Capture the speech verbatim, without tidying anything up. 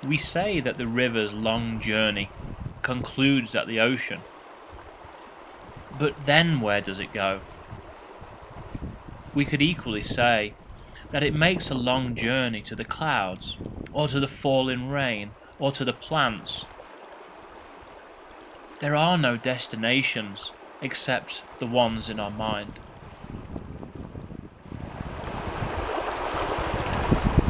We say that the river's long journey concludes at the ocean. But then where does it go? We could equally say that it makes a long journey to the clouds, or to the falling rain, or to the plants. There are no destinations except the ones in our mind.